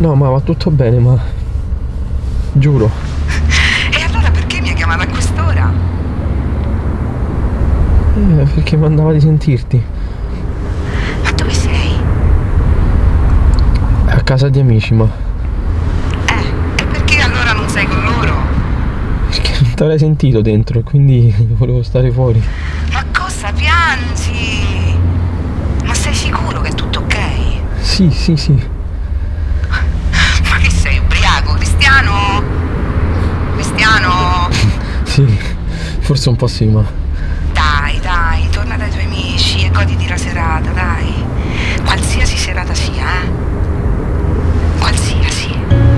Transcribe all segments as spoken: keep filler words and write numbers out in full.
No, ma va tutto bene, ma... giuro. E allora perché mi ha chiamato a quest'ora? Eh, perché mandava di sentirti. Ma dove sei? A casa di amici, ma... Eh, e perché allora non sei con loro? Perché non ti avrei sentito dentro e quindi volevo stare fuori. Ma cosa piangi? Ma sei sicuro che è tutto ok? Sì, sì, sì. Ma che sei, ubriaco? Cristiano? Cristiano? Sì, forse un po' sì, ma... Dai, dai, torna dai tuoi amici e goditi la serata, dai. Qualsiasi serata sia, eh? Qualsiasi.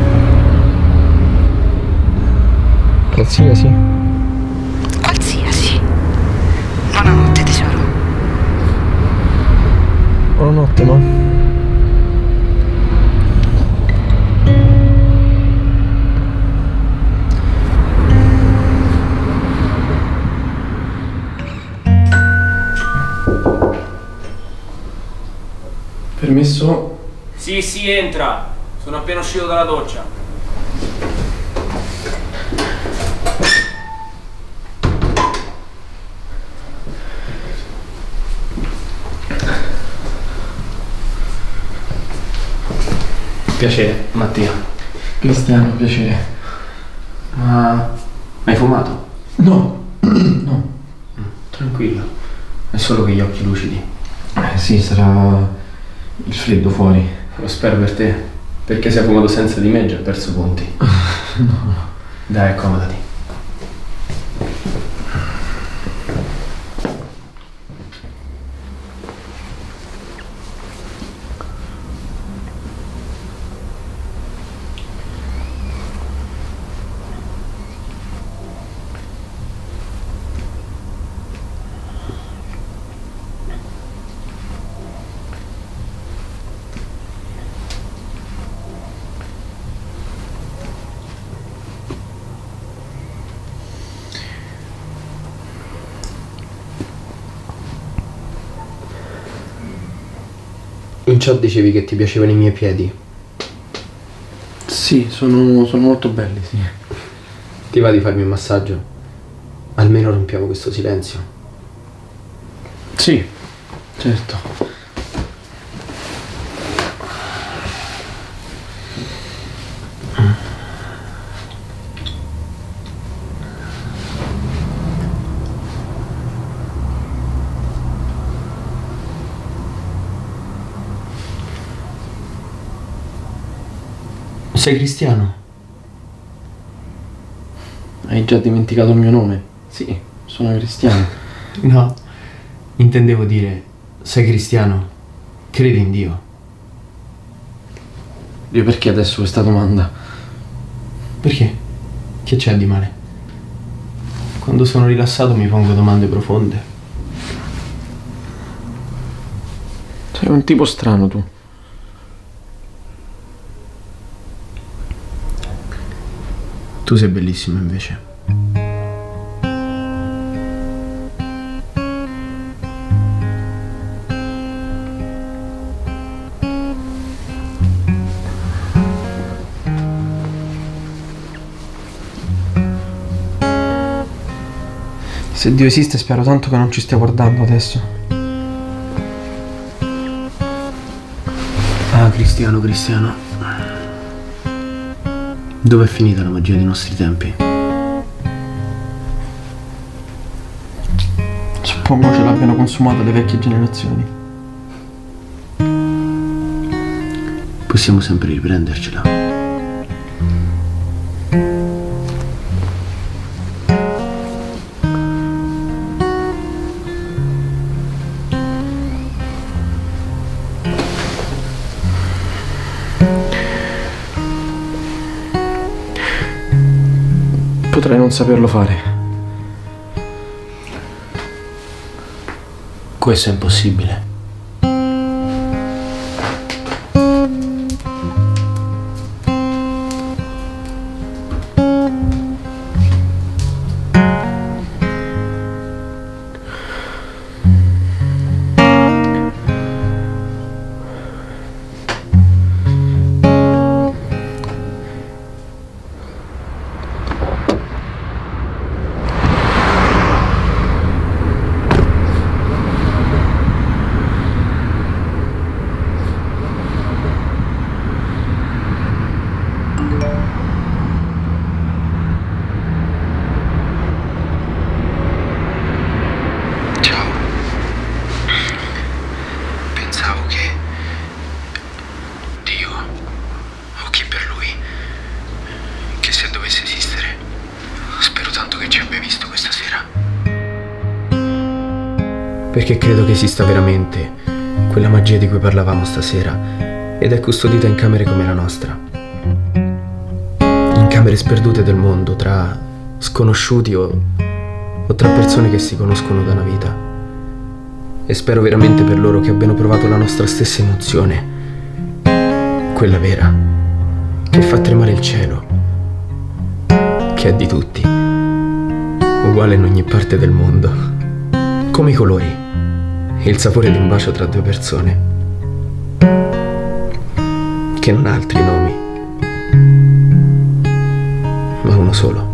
Qualsiasi. Qualsiasi. Buonanotte, tesoro. Buonanotte, ma... Permesso? Sì, sì, entra. Sono appena uscito dalla doccia. Piacere, Mattia. Cristiano, piacere. Ma hai fumato? No, no. Tranquillo. È solo che gli occhi lucidi. Eh sì, sarà il freddo fuori. Lo spero per te. Perché se hai fumato senza di me già hai perso punti. No. Dai, accomodati. In ciò dicevi che ti piacevano i miei piedi. Sì, sono, sono molto belli, sì. Ti va di farmi un massaggio? Almeno rompiamo questo silenzio. Sì, certo. Sei cristiano? Hai già dimenticato il mio nome? Sì, sono cristiano. No, intendevo dire, sei cristiano? Credi in Dio? Dio, perché adesso questa domanda? Perché? Che c'è di male? Quando sono rilassato mi pongo domande profonde. Sei un tipo strano tu. Tu sei bellissimo invece. Se Dio esiste, spero tanto che non ci stia guardando adesso. Ah, cristiano, cristiano. Dove è finita la magia dei nostri tempi? Suppongo ce l'abbiano consumata le vecchie generazioni. Possiamo sempre riprendercela. Potrei non saperlo fare. Questo è impossibile. se dovesse esistere, spero tanto che ci abbia visto questa sera. Perché credo che esista veramente quella magia di cui parlavamo stasera ed è custodita in camere come la nostra. In camere sperdute del mondo, tra sconosciuti o, o tra persone che si conoscono da una vita. E spero veramente per loro che abbiano provato la nostra stessa emozione, quella vera, che fa tremare il cielo, che è di tutti, uguale in ogni parte del mondo, come i colori e il sapore di un bacio tra due persone, che non ha altri nomi, ma uno solo.